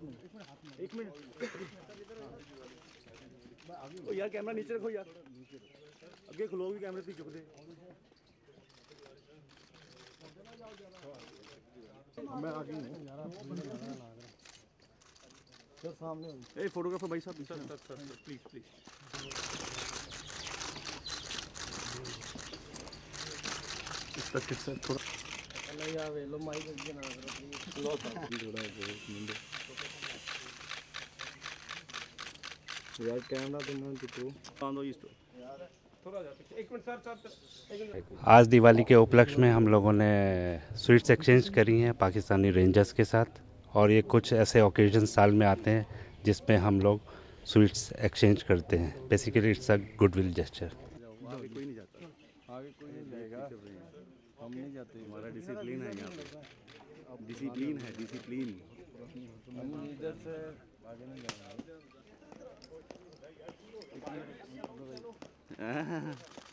एक मिनट ओ यार कैमरा नीचे रखो यार, अगे खलो भी कैमरे पीछे चुक दे। मैं आगे हूं यार, सर सामने ए फोटोग्राफर भाई साहब, सर प्लीज प्लीज। इस तक सर थोड़ा नहीं आवे लो माइक के ना करो लो थोड़ा यार कैमरा तो बंद हो इस थोड़ा एक मिनट सर आज दिवाली के उपलक्ष्य में हम लोगों ने स्वीट्स एक्सचेंज करी हैं पाकिस्तानी रेंजर्स के साथ, और ये कुछ ऐसे ओकेजन साल में आते हैं जिसमें हम लोग स्वीट्स एक्सचेंज करते हैं। Basically it's a goodwill gesture. आगे कोई नहीं जाता, आगे कोई नहीं जाएगा, हम नहीं जाते, हमारा डिसिप्लिन है यहाँ पे, डिसिप्लिन है डिसिप्लिन, हम इधर से आगे नहीं जाएंगे।